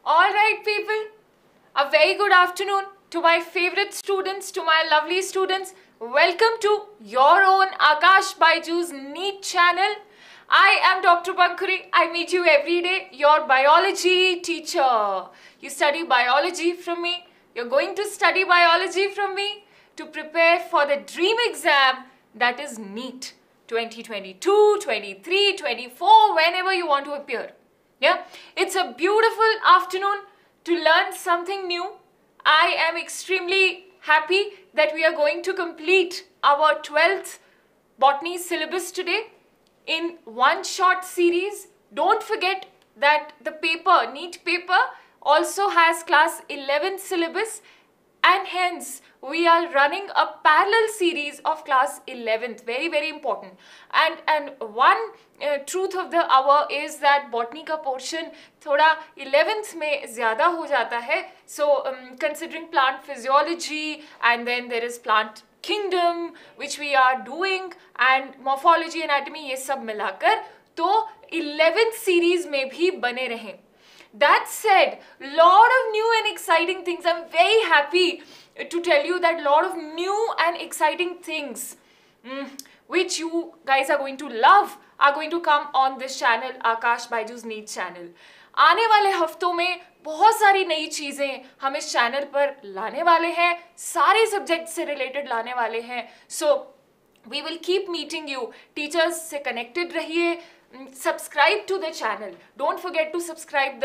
All right, people, a very good afternoon to my favorite students, to my lovely students. Welcome to your own Akash Baiju's NEET channel. I am Dr. Pankuri. I meet you every day, your biology teacher. You study biology from me. You're going to study biology from me to prepare for the dream exam that is NEET 2022, 23, 24, whenever you want to appear. Yeah, it's a beautiful afternoon to learn something new. I am extremely happy that we are going to complete our 12th botany syllabus today in one short series. Don't forget that the paper, NEET paper, also has class 11 syllabus, and hence we are running a parallel series of class 11th. Very, very important. And one truth of the hour is that botany का portion थोड़ा 11th में ज़्यादा हो जाता है. So considering plant physiology, and then there is plant kingdom which we are doing, and morphology, anatomy, ये सब मिलाकर तो 11th series में भी बने रहें. That said, lot of new and exciting things. I'm very happy to tell you that lot of new and exciting things which you guys are going to love are going to come on this channel, Akash Baiju's NEET channel. आने वाले हफ्तों में बहुत सारी नई चीज़ें हम इस चैनल पर लाने वाले हैं, सारे सब्जेक्ट से रिलेटेड लाने वाले हैं. So we will keep meeting you. Teachers से connected रहिए. Subscribe to the channel. Don't forget to subscribe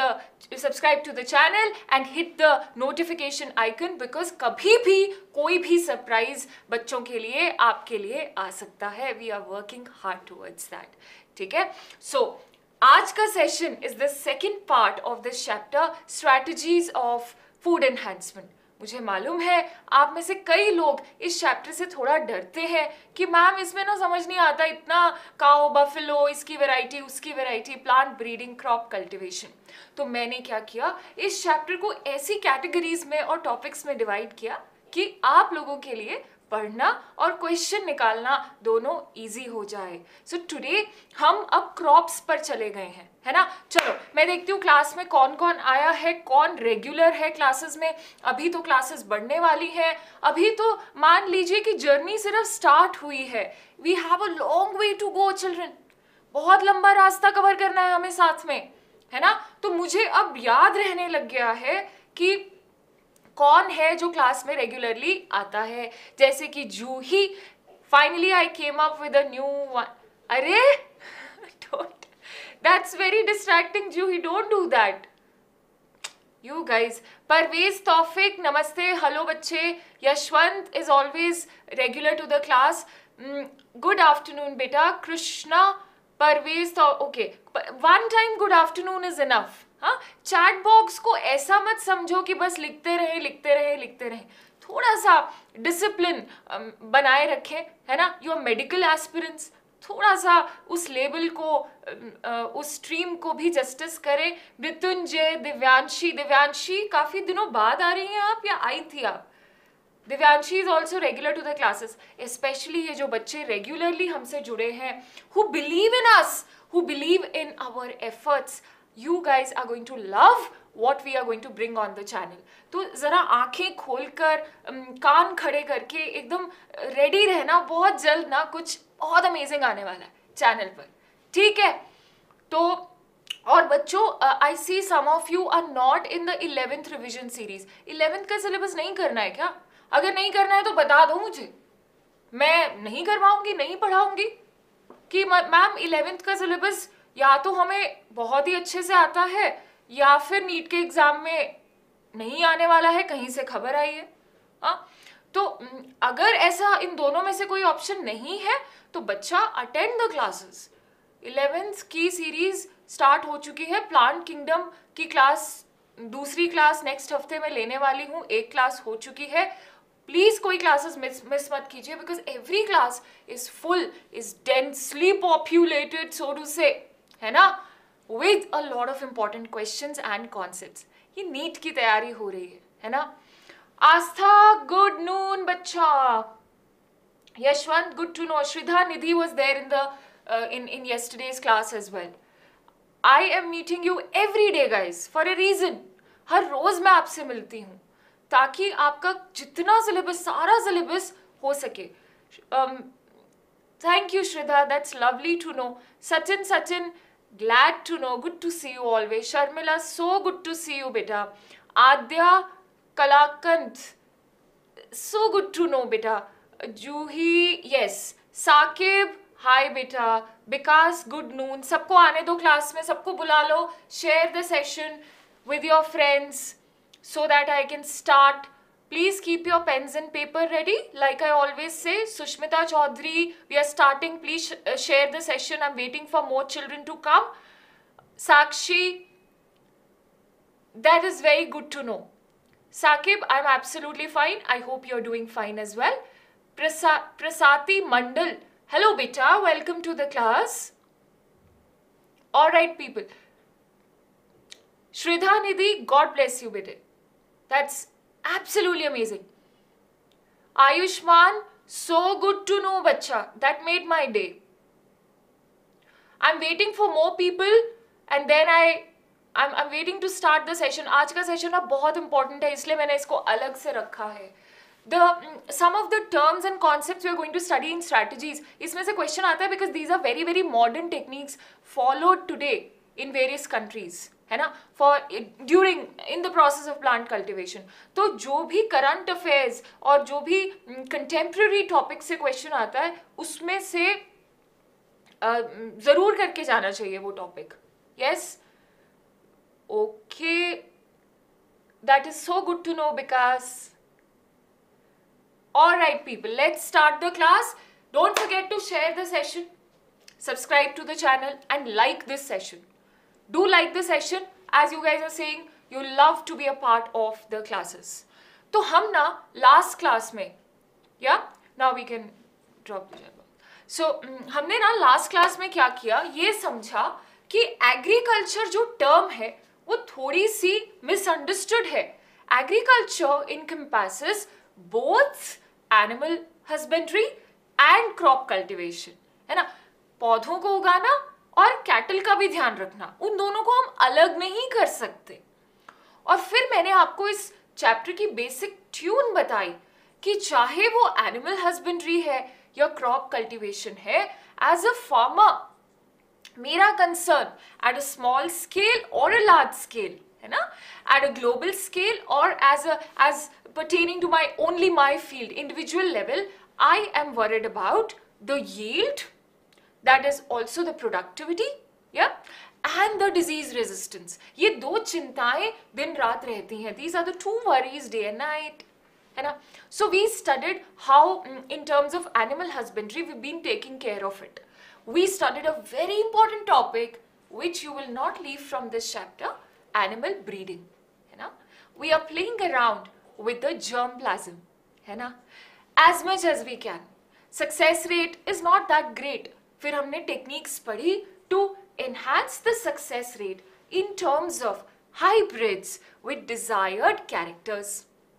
to the channel and hit the notification icon, because कभी भी कोई भी surprise बच्चों के लिए आपके लिए आ सकता है. We are working hard towards that. ठीक है? So आज का session is the second part of this chapter, strategies of food enhancement. मुझे मालूम है आप में से कई लोग इस चैप्टर से थोड़ा डरते हैं कि मैम इसमें ना समझ नहीं आता, इतना काओ बफेलो, इसकी वैरायटी उसकी variety, plant breeding, crop cultivation. तो मैंने क्या किया, इस चैप्टर को ऐसी कैटेगरीज में और टॉपिक्स में डिवाइड किया कि आप लोगों के लिए पढ़ना और क्वेश्चन निकालना दोनों इजी हो जाए. सो टुडे हम अब क्रॉप्स पर चले गए हैं, है ना. चलो मैं देखती हूँ क्लास में कौन कौन आया है, कौन रेगुलर है क्लासेस में. अभी तो क्लासेस बढ़ने वाली हैं, अभी तो मान लीजिए कि जर्नी सिर्फ स्टार्ट हुई है. We have a long way to go children. बहुत लंबा रास्ता कवर करना है हमें साथ में, है ना. तो मुझे अब याद रहने लग गया है कि कौन है जो क्लास में रेगुलरली आता है. जैसे कि Juhi, finally I came up with a new one. अरे don't, that's very distracting Juhi, don't do that you guys. Parvez Taufiq, नमस्ते, हेलो बच्चे. Yashwant is always regular to the class. Good afternoon बेटा. कृष्णा, परवेज तो okay, one time good afternoon is enough. हाँ, chat box को ऐसा मत समझो कि बस लिखते रहे लिखते रहे लिखते रहे. थोड़ा सा डिसिप्लिन बनाए रखें, है ना. योर मेडिकल एस्पिरेंट्स, थोड़ा सा उस लेवल को, उस स्ट्रीम को भी जस्टिस करें. मृत्युंजय, दिव्यांशी काफ़ी दिनों बाद आ रही हैं आप, या आई थी आप? Divyanshi is also regular to the classes. Specially ये जो बच्चे रेगुलरली हमसे जुड़े हैं, who believe in us, who believe in our efforts, you guys are going to love what we are going to bring on the channel. तो ज़रा आंखें खोलकर, कान खड़े करके एकदम रेडी रहना. बहुत जल्द ना कुछ बहुत अमेजिंग आने वाला है चैनल पर, ठीक है. तो और बच्चों, I see some of you are not in the 11th revision series. 11th का सिलेबस नहीं करना है क्या? अगर नहीं करना है तो बता दो मुझे, मैं नहीं करवाऊंगी, नहीं पढ़ाऊंगी. कि मैम 11th का सिलेबस या तो हमें बहुत ही अच्छे से आता है, या फिर नीट के एग्जाम में नहीं आने वाला है, कहीं से खबर आई है. तो अगर ऐसा इन दोनों में से कोई ऑप्शन नहीं है तो बच्चा अटेंड द क्लासेस. 11th की सीरीज स्टार्ट हो चुकी है. प्लांट किंगडम की क्लास, दूसरी क्लास नेक्स्ट हफ्ते में लेने वाली हूँ. एक क्लास हो चुकी है. प्लीज कोई क्लासेस मिस मत कीजिए, because every class is full, is densely populated, so to say, है ना, with a lot of important questions and concepts. ये नीट की तैयारी हो रही है ना. आस्था, गुड नून बच्चा. Yashwant, good to know. Shridha, Nidhi was there in the in yesterday's class as well. I am meeting you every day, guys, for a reason. हर रोज मैं आपसे मिलती हूँ ताकि आपका जितना सिलेबस, सारा सिलेबस हो सके. Thank you, Shridha. That's lovely to know. Sachin, glad to know. Good to see you always. Sharmila, so good to see you, beta. Adya Kalakant, so good to know, beta. Juhi, yes. Sakib, hi, beta. Vikas, good noon. सबको आने दो class में, सबको बुला लो. Share the session with your friends so that I can start. Please keep your pens and paper ready. Like I always say, Sushmita Chaudhary, we are starting. Please share the session. I'm waiting for more children to come. Sakshi, that is very good to know. Sakib, I'm absolutely fine. I hope you're doing fine as well. Prasati Mandal, hello beta, welcome to the class. All right, people. Shridha Nidhi, God bless you, beta. That's absolutely amazing. Ayushman, so good to know, bacha. That made my day. I'm waiting for more people and then I'm waiting to start the session. आज का session ना बहुत important है, इसलिए मैंने इसको अलग से रखा है. Some of the terms and concepts we are going to study in strategies, इसमें से question आता है because these are very, very modern techniques followed today in various countries. है ना, for during in the process of plant cultivation. तो जो भी current affairs और जो भी कंटेम्प्रेरी टॉपिक से क्वेश्चन आता है उसमें से जरूर करके जाना चाहिए वो topic. Yes, okay, that is so good to know because. Alright people, let's start the class. Don't forget to share the session, subscribe to the channel and like this session. Do like the session, as you guys are saying you love to be a part of the classes. तो हम ना last class में, yeah, now we can drop the jumbo. So हमने ना last class में क्या किया, ये समझा कि agriculture जो term है वो थोड़ी सी misunderstood है. Agriculture encompasses both animal husbandry and crop cultivation, है ना. पौधों को उगाना और कैटल का भी ध्यान रखना, उन दोनों को हम अलग नहीं कर सकते. और फिर मैंने आपको इस चैप्टर की बेसिक ट्यून बताई कि चाहे वो एनिमल हस्बेंड्री है या क्रॉप कल्टीवेशन है, एज अ फार्मर मेरा concern at a small scale और अ लार्ज स्केल, है ना, एट अ ग्लोबल स्केल और as pertaining to only my field, individual level, I am worried about the yield, that is also the productivity, yeah, and the disease resistance. ये दो चिंताएं दिन रात रहती हैं. These are the two worries day and night, है ना. So we studied how in terms of animal husbandry we've been taking care of it. We studied a very important topic which you will not leave from this chapter, animal breeding, है ना. We are playing around with the germplasm, है ना, as much as we can. Success rate is not that great. फिर हमने techniques पढ़ी to enhance the success rate in terms of hybrids with desired characters.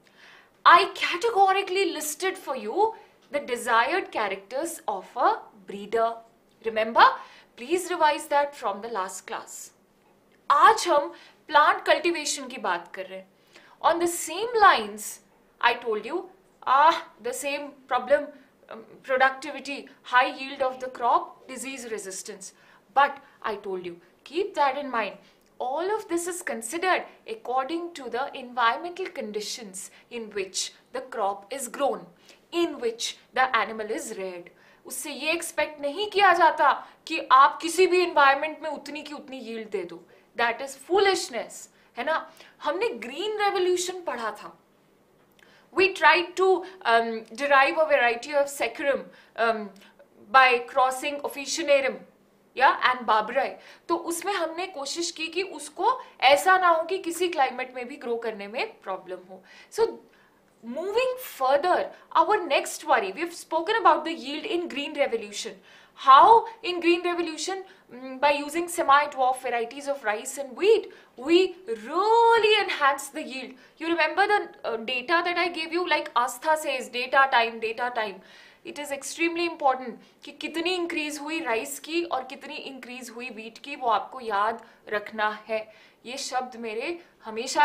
I categorically listed for you the desired characters of a breeder. Remember, please revise that from the last class. आज हम plant cultivation की बात कर रहे हैं. On the same lines, I told you, the same problem, productivity, high yield of the crop, disease resistance. But I told you, keep that in mind. All of this is considered according to the environmental conditions in which the crop is grown, in which the animal is reared. उससे ये expect नहीं किया जाता कि आप किसी भी environment में उतनी की उतनी yield दे दो. That is foolishness. है ना. हमने ग्रीन रेवोल्यूशन पढ़ा था. We tried to derive a variety of securum by crossing officinarum, yeah, and barbari. तो उसमें हमने कोशिश की कि उसको ऐसा ना हो कि किसी क्लाइमेट में भी ग्रो करने में प्रॉब्लम हो. So moving further, our next worry, we have spoken about the yield in green revolution. How in green revolution, by using semi-dwarf varieties of rice and wheat, we really enhance the yield. You remember the data that I gave you, like Astha says, data time. It is extremely important कि कितनी increase हुई rice की और कितनी increase हुई wheat की, वो आपको याद रखना है। ये शब्द मेरे हमेशा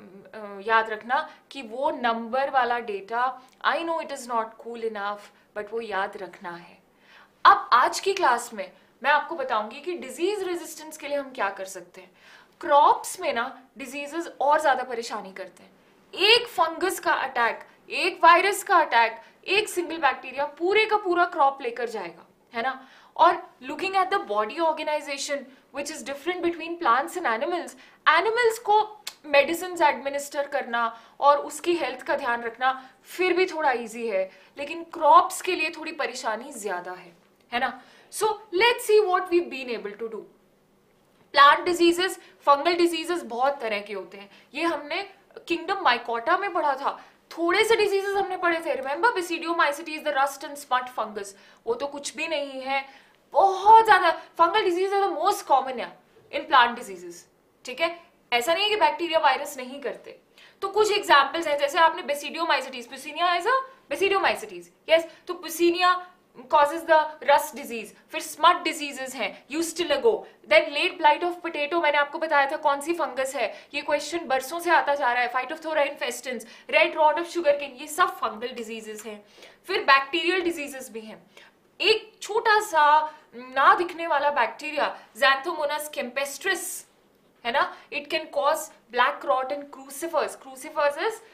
याद रखना कि वो नंबर वाला data, I know it is not cool enough, but वो याद रखना है। अब आज की क्लास में मैं आपको बताऊंगी कि डिजीज रेजिस्टेंस के लिए हम क्या कर सकते हैं। क्रॉप्स में ना डिजीजेस और ज्यादा परेशानी करते हैं। एक फंगस का अटैक, एक वायरस का अटैक, एक सिंगल बैक्टीरिया पूरे का पूरा क्रॉप लेकर जाएगा, है ना। और looking at the body organization which is different between plants and animals, animals को मेडिसिन एडमिनिस्टर करना और उसकी हेल्थ का ध्यान रखना फिर भी थोड़ा इजी है, लेकिन क्रॉप्स के लिए थोड़ी परेशानी ज्यादा है ना। So let's see what we been able to do. Plant diseases, fungal diseases बहुत तरह के होते हैं। ये हमने किंगडम माइकोटा में पढ़ा था। थोड़े से डिजीजेस हमने पढ़े थे, remember basidiomycetes, the rust and smut fungus, वो तो कुछ भी नहीं है। बहुत ज्यादा fungal disease the most common है इन प्लांट डिजीजेस, ठीक है। ऐसा नहीं है कि बैक्टीरिया वायरस नहीं करते। तो कुछ एग्जांपल्स हैं, जैसे आपने basidiomycetes, Puccinia is a basidiomycetes, yes, तो Puccinia causes the rust disease। फिर smut diseases हैं, यूस्टिलिगो, then late blight of potato, मैंने आपको बताया था कौन सी फंगस है, ये क्वेश्चन बरसों से आता जा रहा है। Phytophthora infestans, red rot of sugarcane, ये सब फंगल डिजीजेस हैं। फिर बैक्टीरियल डिजीजेस भी हैं। एक छोटा सा ना दिखने वाला बैक्टीरिया Xanthomonas campestris, है ना, it can cause black rot and crucifers। Crucifers is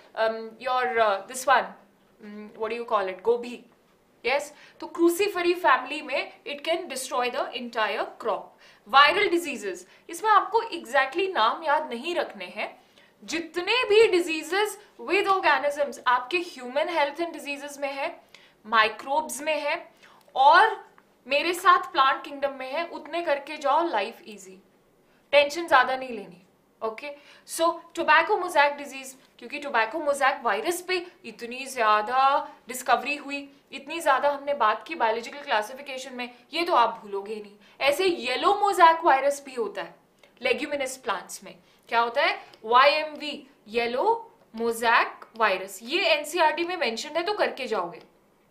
this one, what do you call it, गोभी, yes, तो क्रूसीफरी फैमिली में it can destroy the entire crop. Viral diseases, इसमें आपको एग्जैक्टली नाम याद नहीं रखने हैं। जितने भी डिजीजेस विद ऑर्गेनिजम्स आपके ह्यूमन हेल्थ एंड डिजीजेस में है, माइक्रोब्स में है और मेरे साथ प्लांट किंगडम में है, उतने करके जाओ, लाइफ इजी, टेंशन ज्यादा नहीं लेनी। Okay, so tobacco mosaic disease, क्योंकि टोबैको मोज़ैक वायरस पे इतनी ज्यादा डिस्कवरी हुई, इतनी ज्यादा हमने बात की बायोलॉजिकल क्लासिफिकेशन में, ये तो आप भूलोगे नहीं। ऐसे येलो मोज़ैक वायरस भी होता है लेग्यूमिनस प्लांट्स में। क्या होता है? YMV, yellow mosaic virus. ये एनसीईआरटी में मेंशन है तो करके जाओगे।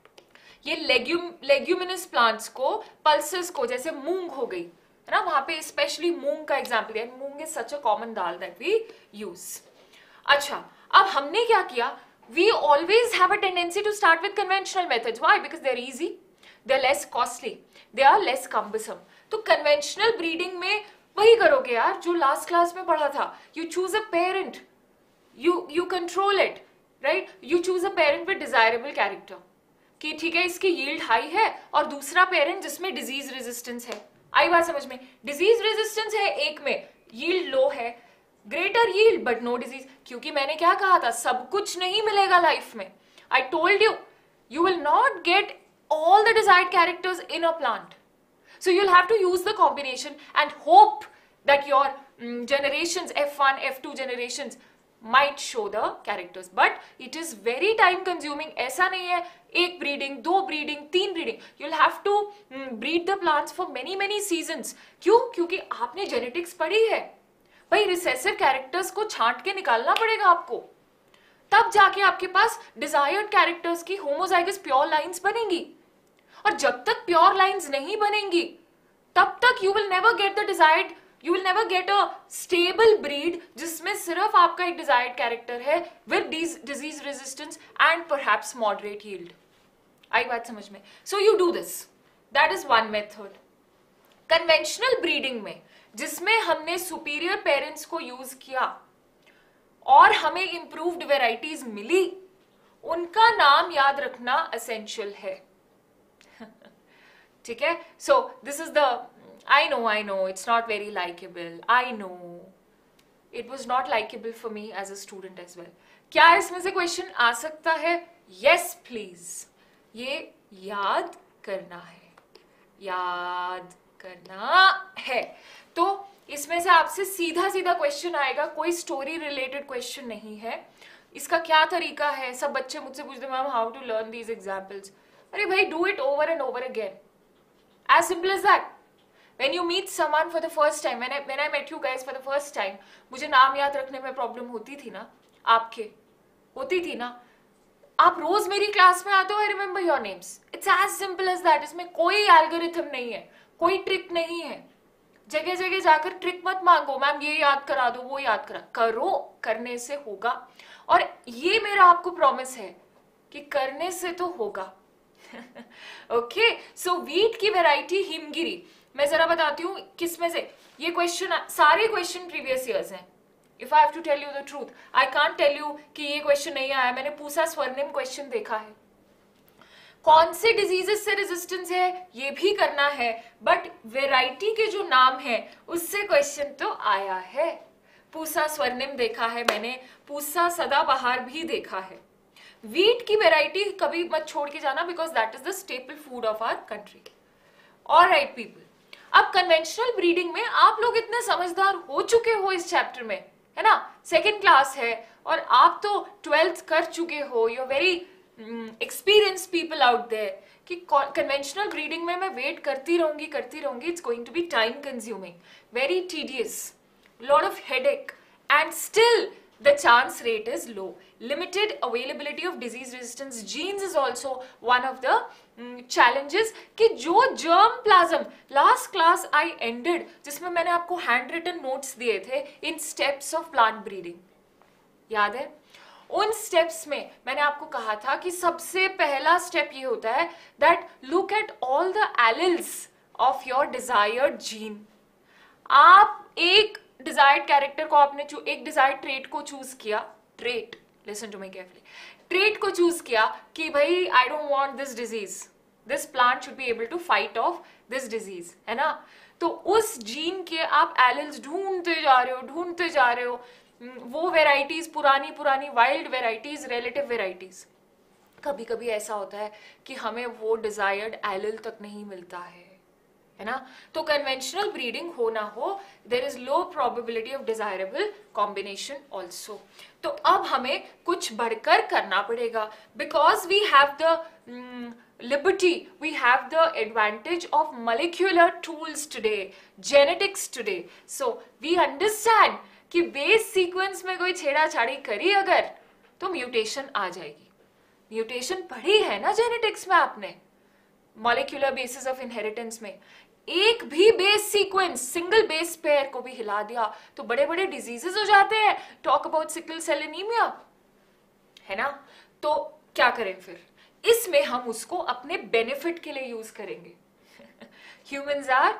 ये लेग्यूमिनस प्लांट्स को, पल्सेस को, जैसे मूंग हो गई, है ना, वहां पे स्पेशली मूंग का एग्जाम्पल दिया। Moong is such a common dal that we use. अच्छा, अब हमने क्या किया, we always have a tendency to start with conventional methods. Why? Because they are easy, they are less costly, they are less cumbersome. तो conventional breeding में वही करोगे यार जो लास्ट क्लास में पढ़ा था। You choose a parent, you control it, right. You choose a parent with desirable character, कि ठीक है इसकी यील्ड हाई है, और दूसरा पेरेंट जिसमें डिजीज रेजिस्टेंस है। आई बात समझ में? डिजीज रेजिस्टेंस है एक में, यील्ड लो है, greater yield but no disease. क्योंकि मैंने क्या कहा था, सब कुछ नहीं मिलेगा लाइफ में। I told you, you will not get all the desired characters in a plant, so you'll have to use the combination and hope that your generations, F1 F2 generations might show the characters, but it is very time consuming। ऐसा नहीं है एक breeding, दो breeding, तीन breeding, you'll have to breed the plants for many seasons। क्यों? क्योंकि आपने genetics पढ़ी है भाई, रिसेसिव कैरेक्टर्स को छांट के निकालना पड़ेगा आपको, तब जाके आपके पास डिजायर्ड कैरेक्टर्स की होमोजाइगस प्योर लाइंस बनेंगी। और जब तक प्योर लाइंस नहीं बनेंगी तब तक you will never get the desired, you will never get a stable breed जिसमें सिर्फ आपका एक डिजायर्ड कैरेक्टर है with disease resistance and perhaps moderate yield. आई बात समझ में? So you do this, that is one method. Conventional breeding में जिसमें हमने सुपीरियर पेरेंट्स को यूज किया और हमें इंप्रूव्ड वेराइटीज मिली, उनका नाम याद रखना एसेंशियल है। ठीक है? So this is the, I know it's not very likeable, I know it was not likeable for me as a student as well. क्या इसमें से क्वेश्चन आ सकता है? यस प्लीज, ये याद करना है, याद करना है। तो इसमें से आपसे सीधा क्वेश्चन आएगा, कोई स्टोरी रिलेटेड क्वेश्चन नहीं है। इसका क्या तरीका है? सब बच्चे मुझसे पूछते ma'am how to learn these examples. अरे भाई, do it over and over again, as simple as that। when you meet someone for the first time, when I met you guys for the first time, मुझे नाम याद रखने में problem होती थी ना, आपके होती थी ना, आप रोज मेरी क्लास में आते हो, I remember your names. It's as simple as that. इसमें कोई एल्गोरिथम नहीं है, कोई ट्रिक नहीं है. जगह जगह जाकर ट्रिक मत मांगो, मैम ये याद करा दो, वो याद करो. करने से होगा, और ये मेरा आपको प्रॉमिस है कि करने से तो होगा. ओके, सो वीट की वैरायटी हिमगिरी. मैं जरा बताती हूँ किस में से. ये क्वेश्चन, सारे क्वेश्चन प्रीवियस ईयर्स हैं. If I have to tell you the truth, I can't tell you कि ये क्वेश्चन नहीं आया. मैंने पूसा स्वर्णिम क्वेश्चन देखा है. कौन से डिजीजेस से रेजिस्टेंस है ये भी करना है, बट वेराइटी के जो नाम है उससे क्वेश्चन तो आया है. पूसा स्वर्णिम देखा है मैंने, पूसा सदाबहार भी देखा है. वीट की वेराइटी कभी मत छोड़ के जाना, because that is the staple food of our country. Alright people, अब कन्वेंशनल ब्रीडिंग में आप लोग इतने समझदार हो चुके हो इस चैप्टर में, है ना. सेकेंड क्लास है और आप तो 12th कर चुके हो. You are very experienced people out there कि conventional breeding में मैं wait करती रहूंगी. It's going to be time consuming, very tedious, lot of headache, and still the chance rate is low. Limited availability of disease resistance genes is also one of the challenges. कि जो germ plasm last class I ended, जिसमें मैंने आपको handwritten notes दिए थे in steps of plant breeding, याद है. उन स्टेप्स में मैंने आपको कहा था कि सबसे पहला स्टेप ये होता है that look at all the alleles of your desired gene. आप एक डिजायर्ड कैरेक्टर को आपने एक डिजायर्ड ट्रेट को चूज किया. Trait, listen to me carefully. Trait को चूज किया कि भाई I don't want this disease, this plant should be able to fight off this disease, है ना. तो उस जीन के आप एलिल्स ढूंढते जा रहे हो. वो वेराइटीज, पुरानी वाइल्ड वेराइटीज, रिलेटिव वेराइटीज. कभी कभी ऐसा होता है कि हमें वो डिजायर्ड एलिल तक नहीं मिलता है ना. तो कन्वेंशनल ब्रीडिंग हो ना हो, there is low probability of desirable combination also. तो अब हमें कुछ बढ़कर करना पड़ेगा, because we have the liberty, we have the advantage of molecular tools today, genetics today. So we understand कि बेस सीक्वेंस में कोई छेड़ाछाड़ी करी अगर, तो म्यूटेशन आ जाएगी. म्यूटेशन पढ़ी है ना जेनेटिक्स में आपने, मॉलिक्यूलर बेसिस ऑफ इनहेरिटेंस में. एक भी base sequence, single base pair को भी हिला दिया तो बड़े बड़े डिजीजेस हो जाते हैं. Talk about sickle cell anaemia, है ना. तो क्या करें फिर, इसमें हम उसको अपने बेनिफिट के लिए यूज करेंगे. ह्यूमंस आर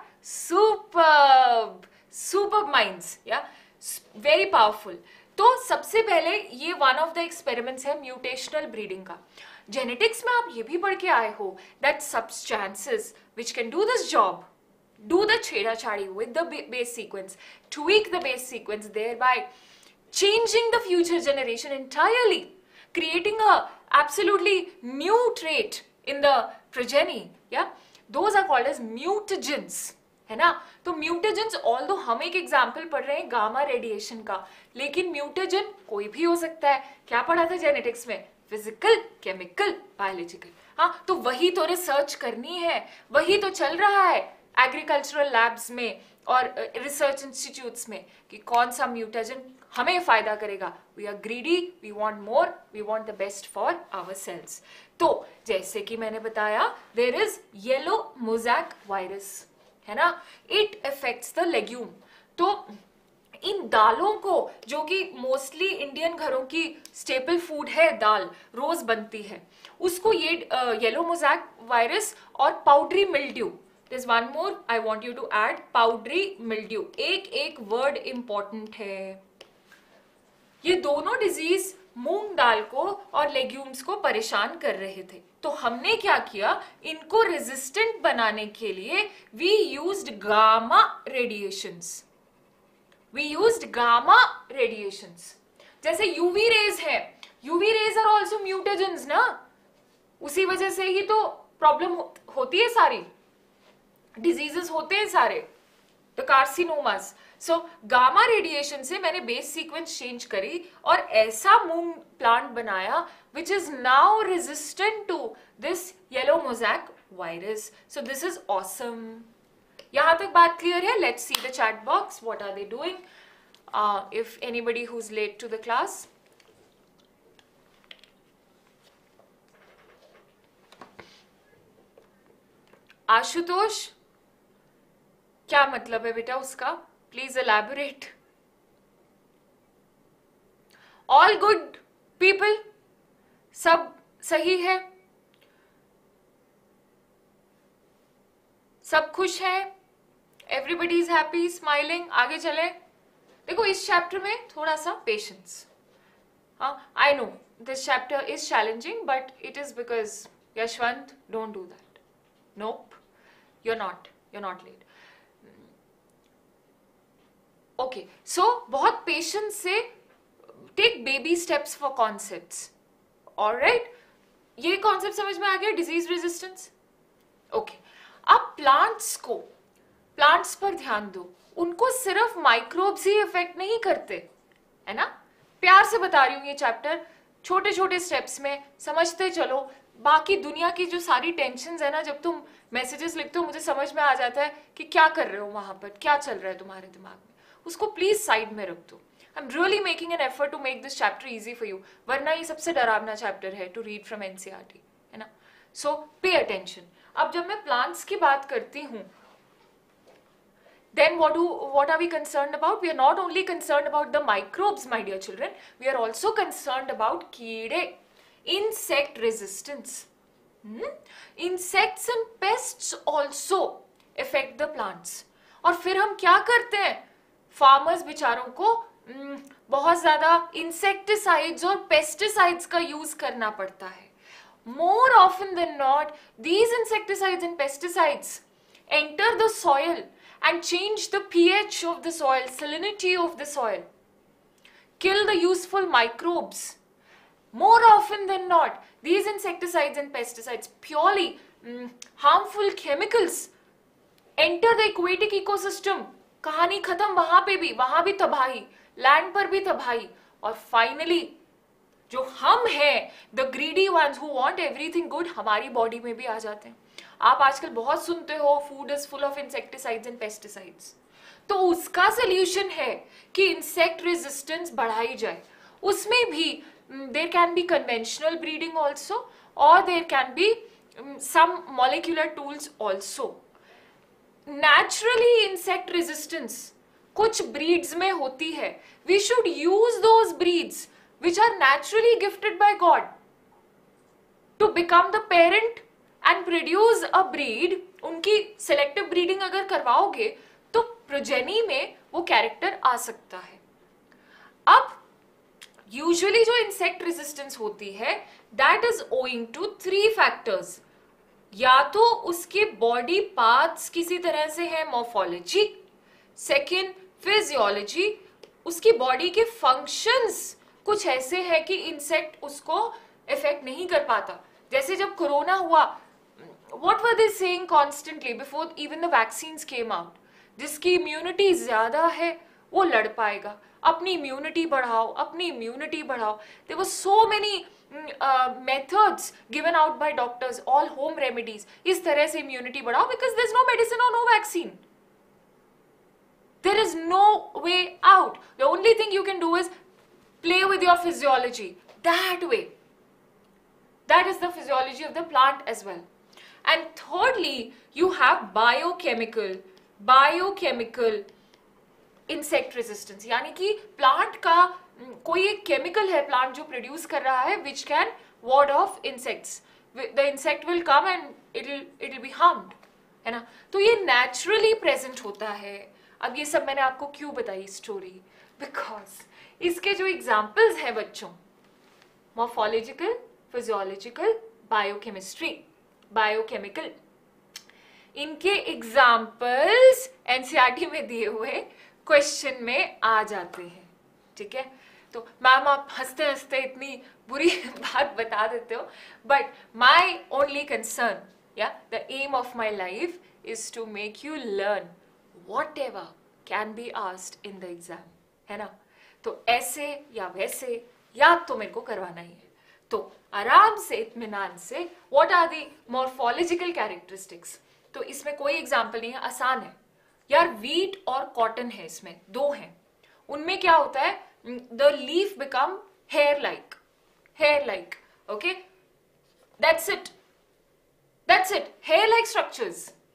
सुपर्ब माइंड्स, या वेरी पावरफुल. तो सबसे पहले ये वन ऑफ द एक्सपेरिमेंट्स है म्यूटेशनल ब्रीडिंग का. जेनेटिक्स में आप ये भी पढ़ के आए हो that substances which can do this job, do the छेड़ाछाड़ी with the base sequence, tweak the base sequence, thereby changing the future generation entirely, creating a absolutely new trait in the progeny. Yeah, those are called as mutagens, है ना. तो mutagens, although हम एक example पढ़ रहे हैं gamma radiation का, लेकिन म्यूटेजन कोई भी हो सकता है. क्या पढ़ा था जेनेटिक्स में? Physical, chemical, biological. हाँ, तो वही तो रिसर्च करनी है, वही तो चल रहा है एग्रीकल्चरल लैब्स में और रिसर्च इंस्टीट्यूट्स में कि कौन सा म्यूटेजन हमें फायदा करेगा. We are greedy, we want more, we want the best for ourselves. तो जैसे कि मैंने बताया, there is yellow mosaic virus, है ना. It affects the legume. तो इन दालों को, जो कि मोस्टली इंडियन घरों की स्टेपल फूड है, दाल रोज बनती है, उसको ये येलो मोज़ैक वायरस और powdery mildew. There's one more I want you to add, powdery mildew. एक वर्ड इंपॉर्टेंट है. ये दोनों डिजीज मूंग दाल को और लेग्यूम्स को परेशान कर रहे थे. तो हमने क्या किया, इनको रेजिस्टेंट बनाने के लिए वी यूज्ड गामा रेडिएशंस. जैसे यूवी रेज है, UV rays are also mutagens ना. उसी वजह से ही तो प्रॉब्लम होती है, सारी डिजीजेस होते हैं सारे, the carcinomas. So gamma radiation से मैंने बेस सीक्वेंस चेंज करी और ऐसा मूंग प्लांट बनाया which is now resistant to this yellow mosaic virus. So this is awesome. यहां तक बात क्लियर है? Let's see the chat box, what are they doing. If anybody who is late to the class. Ashutosh, क्या मतलब है बेटा उसका? Please elaborate. All good people, सब सही है, सब खुश है, एवरीबडी इज हैप्पी, स्माइलिंग. आगे चले. देखो इस चैप्टर में थोड़ा सा पेशेंस. हाँ, I know this chapter is challenging, but it is because Yashwant, don't do that. Nope, you're not late. Okay, so बहुत पेशेंस से take baby steps for concepts. Alright, ये कॉन्सेप्ट समझ में आ गया? Disease resistance. ओके, अब plants पर ध्यान दो. उनको सिर्फ माइक्रोब्स ही इफेक्ट नहीं करते, है ना? प्यार से बता रही हूं ये चैप्टर, छोटे छोटे स्टेप्स में समझते चलो. बाकी दुनिया की जो सारी टेंशन्स है ना, जब तुम मैसेजेस लिखते हो मुझे समझ में आ जाता है कि क्या कर रहे हो वहां पर, क्या चल रहा है तुम्हारे दिमाग में. उसको प्लीज साइड में रख दो. I am really making an effort to make this chapter easy for you, वरना ये सबसे डरावना चैप्टर है टू रीड फ्रॉम एनसीईआरटी, है ना? सो पे अटेंशन. अब जब मैं प्लांट्स की बात करती हूँ, then what are we concerned about? We are not only concerned about the microbes, my dear children, we are also concerned about कीड़े, insect resistance. Insects and pests also affect the plants. और फिर हम क्या करते हैं? Farmers बेचारों को बहुत ज्यादा इंसेक्टिसाइड्स और पेस्टिसाइड्स का यूज करना पड़ता है. More often than not, these insecticides and pesticides enter the soil and change the pH of the soil, salinity of the soil, kill the useful microbes. More often than not, these insecticides and pesticides, purely harmful chemicals, enter the aquatic ecosystem. कहानी खत्म. वहां भी तबाही, land पर भी तबाही. और finally जो हम हैं, the greedy ones who want everything good, हमारी बॉडी में भी आ जाते हैं. आप आजकल बहुत सुनते हो food is full of insecticides and pesticides. तो उसका सोल्यूशन है कि इंसेक्ट रेजिस्टेंस बढ़ाई जाए. उसमें भी there can be conventional breeding also, और there can be some molecular tools also. Naturally insect resistance कुछ ब्रीड्स में होती है. We should use those breeds which are naturally gifted by God to become the parent and produce a breed. उनकी selective breeding अगर करवाओगे तो progeny में वो कैरेक्टर आ सकता है. अब यूजुअली जो इंसेक्ट रेजिस्टेंस होती है, that is owing to 3 factors. या तो उसके बॉडी पार्ट्स किसी तरह से है, मॉर्फोलॉजी. सेकेंड, फिजियोलॉजी, उसकी बॉडी के फंक्शंस कुछ ऐसे है कि इंसेक्ट उसको इफेक्ट नहीं कर पाता. जैसे जब कोरोना हुआ, what were they saying constantly before even the vaccines came out? जिसकी इम्यूनिटी ज्यादा है वो लड़ पाएगा. अपनी इम्यूनिटी बढ़ाओ, अपनी इम्यूनिटी बढ़ाओ. There were so many methods given out by doctors, all home remedies. इस तरह से इम्यूनिटी बढ़ाओ, because there is no medicine और no vaccine. There is no way out. The only thing you can do is play with your physiology that way. That is the physiology of the plant as well. And thirdly, you have biochemical insect resistance. यानी कि plant का कोई एक chemical है plant जो produce कर रहा है which can ward off insects. The insect will come and it will be harmed, है ना? तो ये naturally present होता है. अब ये सब मैंने आपको क्यों बताई स्टोरी? बिकॉज इसके जो एग्जाम्पल्स हैं बच्चों, मॉर्फोलॉजिकल, फिजियोलॉजिकल, बायोकेमिस्ट्री, बायोकेमिकल, इनके एग्जाम्पल्स एनसीईआरटी में दिए हुए क्वेश्चन में आ जाते हैं. ठीक है, तो मैम आप हंसते हंसते इतनी बुरी बात बता देते हो, बट माई ओनली कंसर्न, या the aim of my life is to make you learn whatever can be asked in the exam, है ना? तो ऐसे या वैसे याद तो मेरे को करवाना ही है. तो आराम से, इत्मीनान से, what are the morphological characteristics? तो इसमें कोई एग्जाम्पल नहीं है, आसान है यार. वीट और कॉटन है, इसमें 2 हैं. उनमें क्या होता है? the leaf become hair like. Okay, that's it, hair like structures.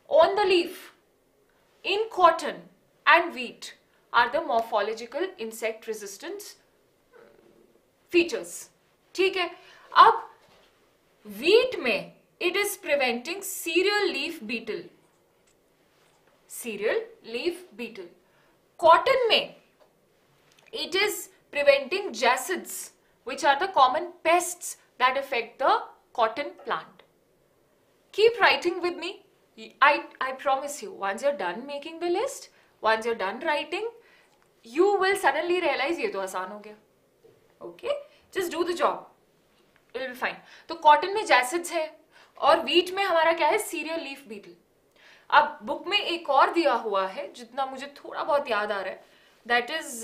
on the leaf in cotton and wheat are the morphological insect resistance features. ठीक है, अब wheat में it is preventing cereal leaf beetle. Cereal leaf beetle. Cotton में it is preventing jacids, which are the common pests that affect the cotton plant. Keep writing with me. I promise you, once you're done making the list, once you're done writing, you will suddenly realize ये तो आसान हो गया. Okay? Just do the job. It will be fine. तो cotton में jassids है और wheat में हमारा क्या है, सीरियल लीफ बीटल. अब बुक में एक और दिया हुआ है जितना मुझे थोड़ा बहुत याद आ रहा है, दैट इज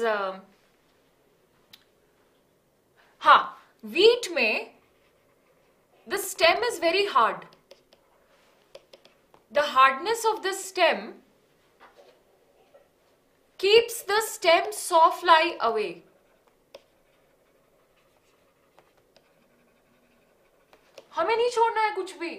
हाँ, वीट में the stem is very hard. The hardness of the stem keeps the stem saw fly away. हमें नहीं छोड़ना है कुछ भी.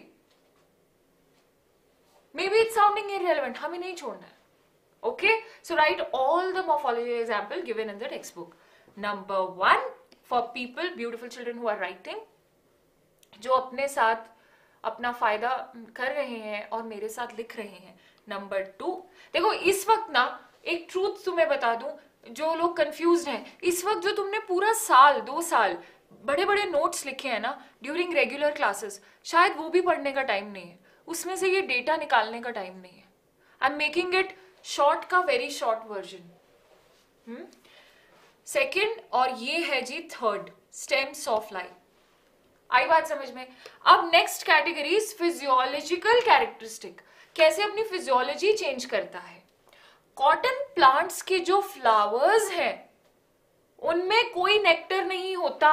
Maybe it's sounding irrelevant. हमें नहीं छोड़ना है. Okay? So write all the morphology example given in the textbook. Number 1, for people, beautiful children who are writing, जो अपने साथ अपना फायदा कर रहे हैं और मेरे साथ लिख रहे हैं. Number 2, देखो इस वक्त ना एक ट्रूथ तुम्हें बता दूं, जो लोग कंफ्यूज्ड हैं, इस वक्त जो तुमने पूरा साल 2 साल बड़े बड़े नोट्स लिखे हैं ना ड्यूरिंग रेगुलर क्लासेस, शायद वो भी पढ़ने का टाइम नहीं है. उसमें से ये डेटा निकालने का टाइम नहीं है. I am making it short का वेरी शॉर्ट वर्जन. सेकेंड, और ये है जी थर्ड, स्टेम सॉ फ्लाई. आई बात समझ में? अब next category is physiological characteristic. कैसे अपनी फिजियोलॉजी चेंज करता है. कॉटन प्लांट्स के जो फ्लावर्स हैं उनमें कोई नेक्टर नहीं होता.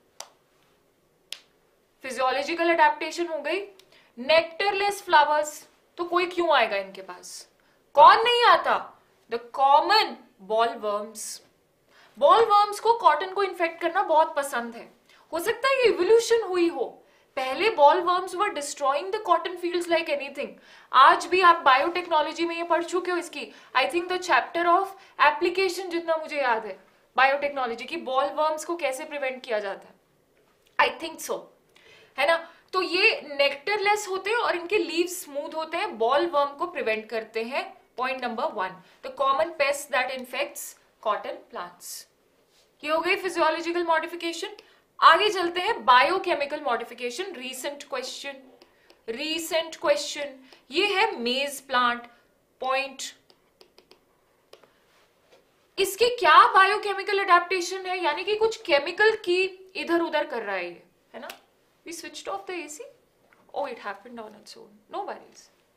फिजियोलॉजिकल अडेप्टेशन हो गई. नेक्टरलेस फ्लावर्स, तो कोई क्यों आएगा इनके पास? कौन नहीं आता? The common boll worms. Boll worms को कॉटन को इन्फेक्ट करना बहुत पसंद है. हो सकता है ये इवोल्यूशन हुई हो. पहले boll worms were destroying the cotton fields like anything. आज भी आप बायोटेक्नोलॉजी में ये पढ़ चुके हो इसकी. I think the chapter of application जितना मुझे याद है बायोटेक्नोलॉजी की, बॉल वर्म्स को कैसे प्रिवेंट किया जाता है. आई थिंक सो, है ना. तो ये नेक्टरलेस होते हैं और इनके लीव्स स्मूथ होते हैं, बॉल वर्म को प्रिवेंट करते हैं. Point number 1, the common pest that infects cotton plants. ये हो गई फिजियोलॉजिकल मॉडिफिकेशन. आगे चलते हैं बायोकेमिकल मॉडिफिकेशन. रीसेंट क्वेश्चन ये है मेज प्लांट. पॉइंट, इसके क्या बायोकेमिकल अडेप्टेशन है, यानी कि कुछ केमिकल की इधर उधर कर रहा है ये, है ना. We switched off the AC. Oh, it happened on its own. No worries.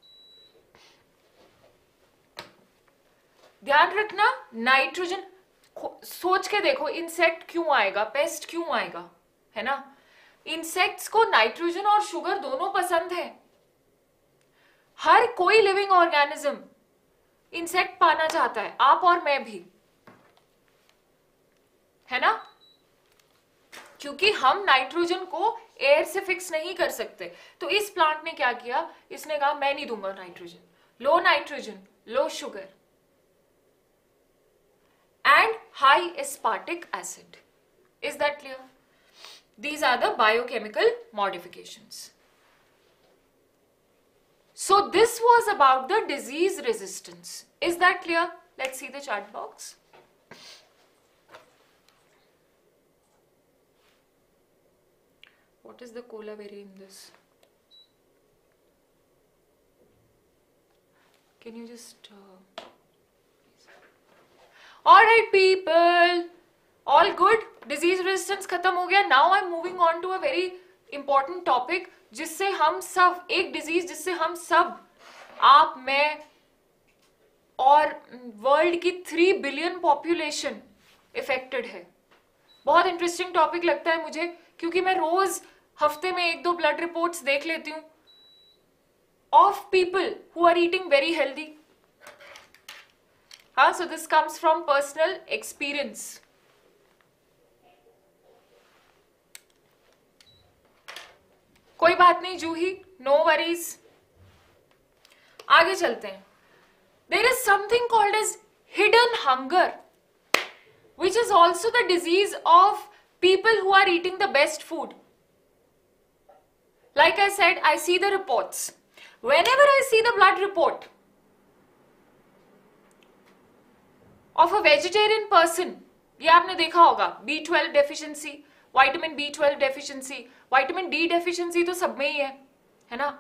ध्यान रखना, नाइट्रोजन सोच के देखो, इंसेक्ट क्यों आएगा, पेस्ट क्यों आएगा, है ना. इंसेक्ट्स को नाइट्रोजन और शुगर दोनों पसंद है. हर कोई लिविंग ऑर्गेनिज्म इंसेक्ट पाना चाहता है, आप और मैं भी, है ना. क्योंकि हम नाइट्रोजन को एयर से फिक्स नहीं कर सकते. तो इस प्लांट ने क्या किया, इसने कहा मैं नहीं दूंगा nitrogen. Nitrogen, low sugar and high aspartic acid. Is that clear? These are the biochemical modifications. So this was about the disease resistance. Is that clear? Let's see the chat box. What is the cola berry in this? Can you just all right people, all good. Disease resistance खत्म हो गया. Now I'm moving on to a very important topic, जिससे हम सब, एक disease जिससे हम सब, आप, मैं और वर्ल्ड की 3 बिलियन पॉपुलेशन इफेक्टेड है. बहुत इंटरेस्टिंग टॉपिक लगता है मुझे, क्योंकि मैं रोज हफ्ते में 1-2 ब्लड रिपोर्ट्स देख लेती हूँ of people who are eating very healthy. So this comes from personal experience. कोई बात नहीं जूही, no worries. आगे चलते हैं. There is something called as hidden hunger, which is also the disease of people who are eating the best food. Like I said, I see the reports. Whenever I see the blood report of a vegetarian person, ये आपने देखा होगा, B12 deficiency, vitamin B12 deficiency, vitamin D deficiency तो सब में ही है ना,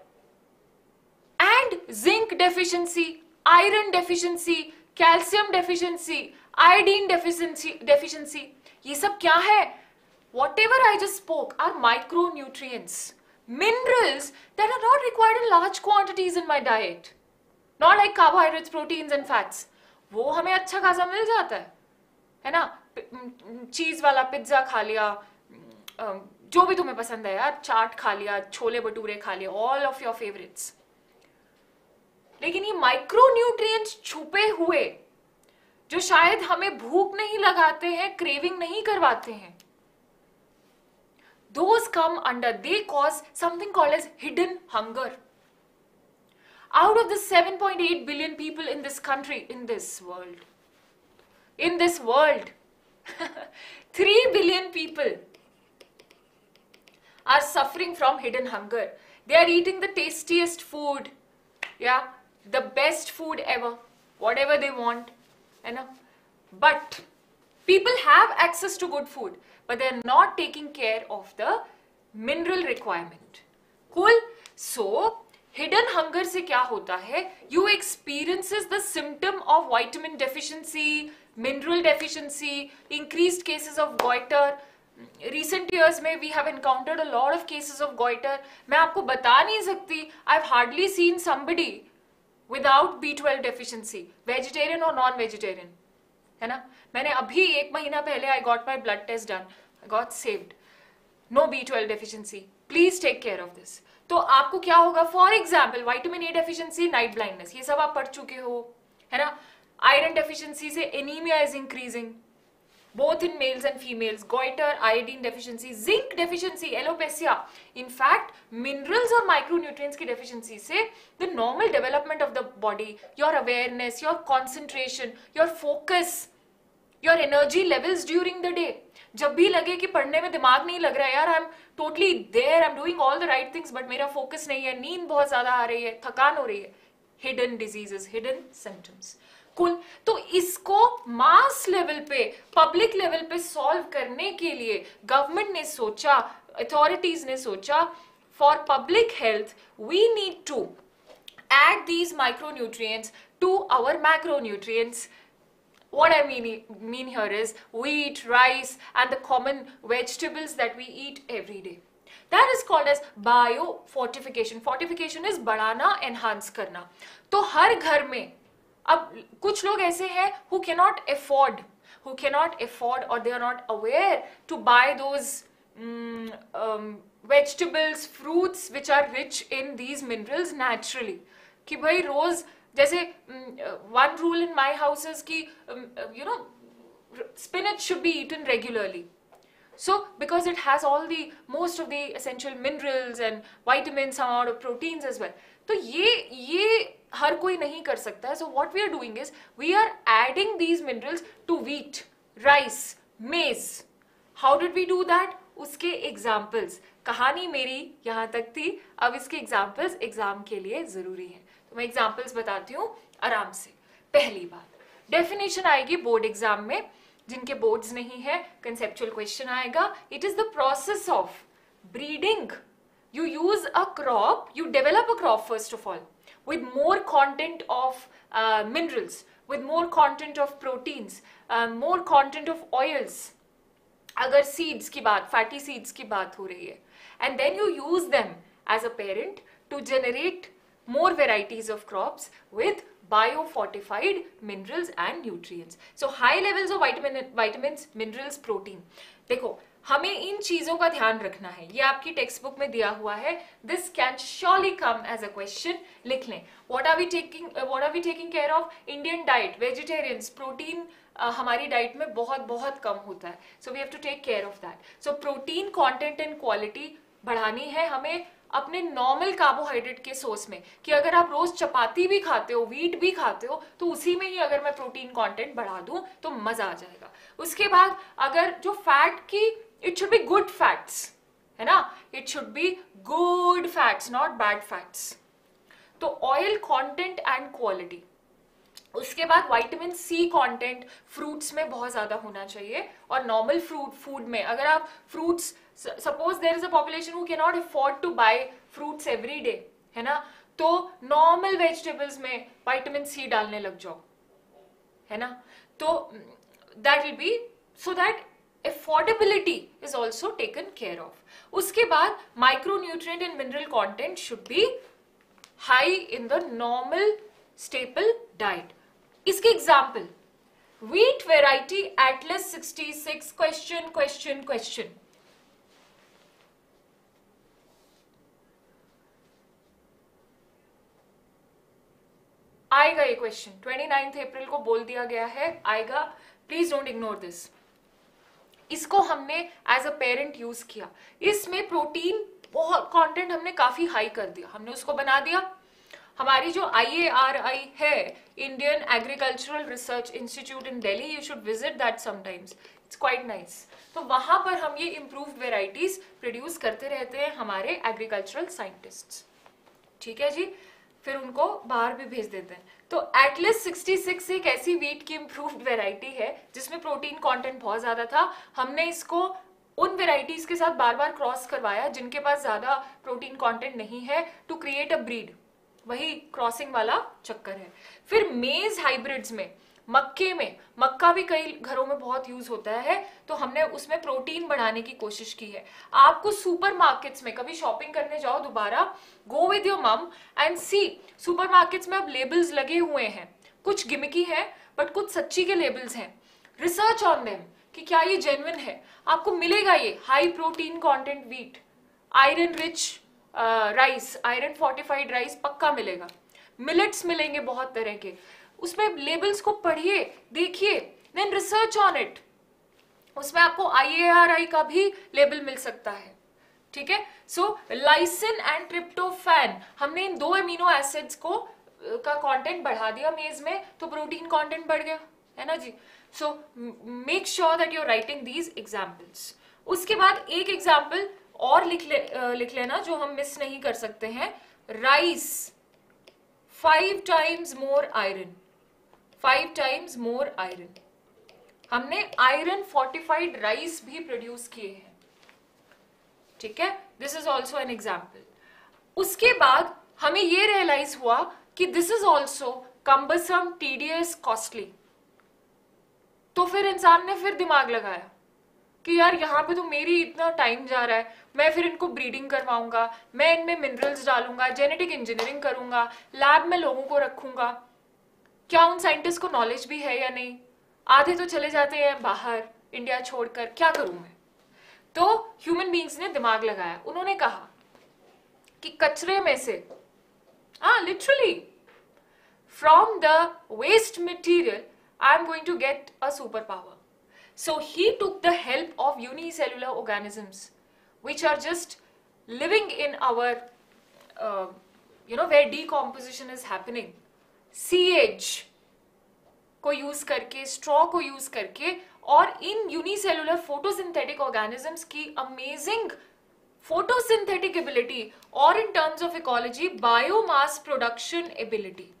and zinc deficiency, iron deficiency, calcium deficiency, iodine deficiency, ये सब क्या है? Whatever I just spoke are micronutrients, minerals that are not required in large quantities in my diet, not like carbohydrates, proteins and fats. वो हमें अच्छा खासा मिल जाता है ना, चीज वाला पिज्जा खा लिया, जो भी तुम्हें पसंद है यार, चाट खा लिया, छोले भटूरे खा लिया, ऑल ऑफ योर फेवरेट्स. लेकिन ये माइक्रोन्यूट्रिएंट्स छुपे हुए जो शायद हमें भूख नहीं लगाते हैं, क्रेविंग नहीं करवाते हैं, those come under, they cause something called as hidden hunger. Out of the 7.8 billion people in this country, in this world, 3 billion people are suffering from hidden hunger. They are eating the tastiest food, yeah, the best food ever, whatever they want, you know. But people have access to good food, but they are not taking care of the mineral requirement. Cool? So, hidden hunger से क्या होता है? You experiences the symptom of vitamin deficiency, mineral deficiency, increased cases of goiter. Recent years में we have encountered a lot of cases of goiter. मैं आपको बता नहीं सकती. I've hardly seen somebody without B12 deficiency, vegetarian or non-vegetarian, है ना? मैंने अभी 1 महीना पहले I got my blood test done. I got saved. No B12 deficiency. Please take care of this. तो आपको क्या होगा? For example vitamin A deficiency, night blindness, ये सब आप पढ़ चुके हो, है ना. आयरन डेफिशिएंसी से anaemia is increasing both in males and females, goiter, iodine deficiency, zinc deficiency, alopecia. In fact, minerals और micronutrients की deficiency से the normal development of the body, your awareness, your concentration, your focus, your energy levels during the day. जब भी लगे कि पढ़ने में दिमाग नहीं लग रहा है यार, I'm totally there, I'm doing all the right things, but मेरा focus नहीं है, नींद बहुत ज़्यादा आ रही है, थकान हो रही है, hidden diseases, hidden symptoms. कुल तो इसको मास लेवल पे, पब्लिक लेवल पे सॉल्व करने के लिए गवर्नमेंट ने सोचा, अथॉरिटीज ने सोचा, for public health we need to add these micronutrients to our macronutrients. What I mean here is wheat, rice and the common vegetables that we eat every day. That is called as biofortification. Fortification is बढ़ाना, enhance करना. तो हर घर में अब कुछ लोग ऐसे हैं who cannot afford or they are not aware to buy those vegetables, fruits which are rich in these minerals naturally. कि भाई रोज जैसे one rule in my house is कि you know spinach should be eaten regularly. So because it has all the most of the essential minerals and vitamins, some amount of proteins as well. तो ये हर कोई नहीं कर सकता है. So what we are doing is we are adding these minerals to wheat, rice, maize. How did we do that? उसके examples. कहानी मेरी यहाँ तक थी, अब इसके examples एग्जाम के लिए जरूरी है. तो मैं examples बताती हूँ आराम से. पहली बात, definition आएगी बोर्ड एग्जाम में. जिनके बोर्ड्स नहीं है, conceptual question आएगा. It is the process of breeding. You use a crop, you develop a crop first of all, with more content of minerals, with more content of proteins, more content of oils. अगर seeds की बात, fatty seeds की बात हो रही है, and then you use them as a parent to generate more varieties of crops with biofortified minerals and nutrients. So high levels of vitamins, minerals, protein. देखो हमें इन चीजों का ध्यान रखना है. ये आपकी टेक्स्ट बुक में दिया हुआ है. This can surely come as a question. लिख लें. What are we taking care of? Indian diet, vegetarians, protein हमारी डाइट में बहुत कम होता है. So we have to take care of that. So protein content and quality बढ़ानी है हमें. अपने नॉर्मल कार्बोहाइड्रेट के सोर्स में, कि अगर आप रोज चपाती भी खाते हो, व्हीट भी खाते हो, तो उसी में ही अगर मैं प्रोटीन कंटेंट बढ़ा दूं तो मजा आ जाएगा। उसके बाद अगर जो फैट की, it should be good fats, है ना, it should be good fats, not bad fats. तो ऑयल कंटेंट एंड क्वालिटी। उसके बाद विटामिन सी कंटेंट फ्रूट्स में बहुत ज्यादा होना चाहिए, और नॉर्मल फूड में अगर आप fruits, suppose there is a population who can not afford to buy fruits every day, है ना, तो नॉर्मल वेजिटेबल्स में विटामिन सी डालने लग जाओ, है ना, तो that will be, so that affordability is also taken care of. उसके बाद micronutrient and mineral content should be high in the normal staple diet. इसके example, wheat variety Atlas 66 question. आएगा ये क्वेश्चन, 29 अप्रैल को बोल दिया गया है, आएगा, प्लीज डोंट इग्नोर दिस। इसको हमने एज अ पेरेंट यूज किया, इसमें प्रोटीन बहुत कंटेंट हमने काफी हाई कर दिया, हमने उसको बना दिया। हमारी जो IARI है, Indian Agricultural Research Institute in Delhi, you should visit that sometimes, it's quite nice. तो वहां पर हम ये इम्प्रूव्ड वेराइटीज प्रोड्यूस करते रहते हैं हमारे एग्रीकल्चरल साइंटिस्ट्स, ठीक है जी, फिर उनको बाहर भी भेज देते हैं। तो एटलस 66 एक ऐसी वीट की इम्प्रूव्ड वेराइटी है जिसमें प्रोटीन कंटेंट बहुत ज्यादा था। हमने इसको उन वेराइटीज के साथ बार बार क्रॉस करवाया जिनके पास ज्यादा प्रोटीन कंटेंट नहीं है, टू क्रिएट अ ब्रीड, वही क्रॉसिंग वाला चक्कर है। फिर मेज हाइब्रिड्स में, मक्के में, मक्का भी कई घरों में बहुत यूज होता है, तो हमने उसमें प्रोटीन बढ़ाने की कोशिश की है। आपको सुपरमार्केट्स में कभी शॉपिंग करने जाओ दोबारा, go with your mum and see, supermarkets में अब लेबल्स लगे हुए हैं, कुछ गिमिकी है बट कुछ सच्ची के लेबल्स हैं। रिसर्च ऑन देम कि क्या ये जेन्युइन है, आपको मिलेगा ये high protein content wheat, iron rich rice, iron fortified rice पक्का मिलेगा, मिलेट्स मिलेंगे बहुत तरह के, उसमें लेबल्स को पढ़िए, देखिए, देन रिसर्च ऑन इट, उसमें आपको IARI का भी लेबल मिल सकता है, ठीक है। सो लाइसिन एंड ट्रिप्टोफैन, हमने इन 2 अमीनो एसिड्स को का कंटेंट बढ़ा दिया मेज में, तो प्रोटीन कंटेंट बढ़ गया, है ना जी। So make sure that you are writing these examples. उसके बाद एक एग्जाम्पल और लिख लेना जो हम मिस नहीं कर सकते हैं, rice 5 times more iron, 5 times more iron। हमने आयरन फोर्टिफाइड राइस भी प्रोड्यूस किए हैं, ठीक है, this is also an example. उसके बाद हमें ये रियलाइज हुआ कि this is also cumbersome, tedious, costly. तो फिर इंसान ने फिर दिमाग लगाया कि यार यहाँ पे तो मेरी इतना टाइम जा रहा है, मैं फिर इनको ब्रीडिंग करवाऊंगा, मैं इनमें मिनरल्स डालूंगा, जेनेटिक इंजीनियरिंग करूंगा, लैब में लोगों को रखूंगा, क्या उन साइंटिस्ट को नॉलेज भी है या नहीं, आधे तो चले जाते हैं बाहर इंडिया छोड़कर, क्या करूं मैं। तो ह्यूमन बींग्स ने दिमाग लगाया, उन्होंने कहा कि कचरे में से, literally from the waste material I am going to get a super power. So he took the help of unicellular organisms which are just living in our, where decomposition is happening. CH को use करके, straw को use करके, और इन unicellular photosynthetic organisms की amazing photosynthetic ability, और in terms of ecology biomass production ability,